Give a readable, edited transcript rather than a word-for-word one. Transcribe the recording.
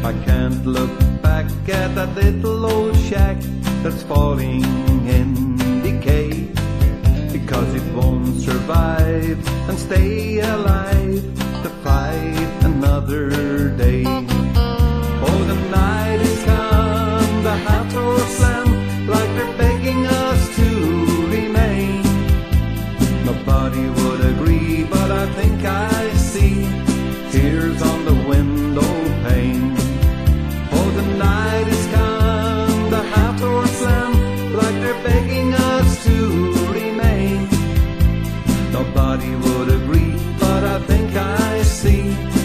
I can't look back at that little old shack that's falling in decay, because it won't survive and stay alive to fight another day. Oh, the night has come, the Hathor slam, like they're begging us to remain. Nobody would agree, but I think I see tears on the window pane. Oh, the night has come, the Hathor slam, like they're begging us to remain. Nobody would agree, but I think I see